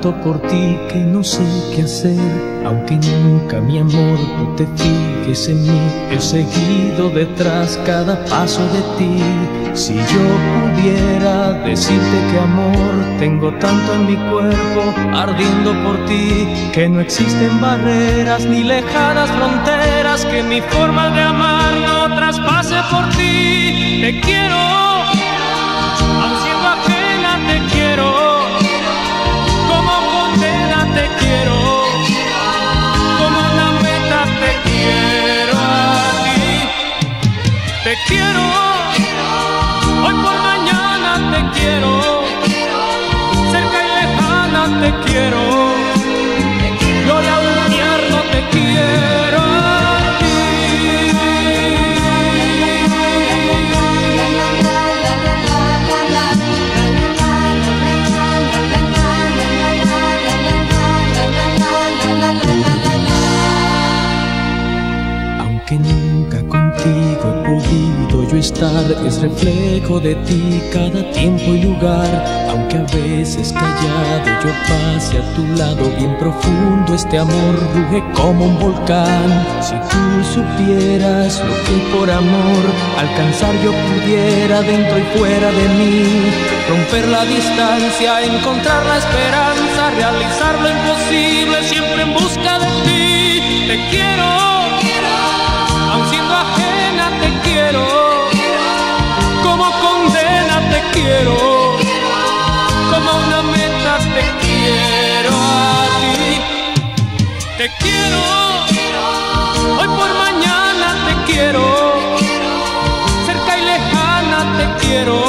tanto por ti que no sé qué hacer. Aunque nunca, mi amor, tú te fijes en mí, he seguido detrás cada paso de ti. Si yo pudiera decirte que amor, tengo tanto en mi cuerpo ardiendo por ti, que no existen barreras ni lejanas fronteras, que mi forma de amar no traspase por ti. Te quiero, aun siendo ajena te quiero, como condena te quiero, como una meta te quiero a ti. Te quiero, hoy por mañana te quiero, cerca y lejana te quiero, gloria al infierno te quiero a ti. Aunque nunca contigo he podido yo estar, es reflejo de ti cada tiempo y lugar. Aunque a veces callado yo pase a tu lado, bien profundo este amor ruge como un volcán. Si tú supieras lo que por amor alcanzar yo pudiera dentro y fuera de mí, romper la distancia, encontrar la esperanza, realizar lo imposible siempre en busca de ti. Te quiero, aun siendo ajena te quiero, como condena te quiero, como una meta te quiero a ti. Te quiero, hoy por mañana te quiero, cerca y lejana te quiero,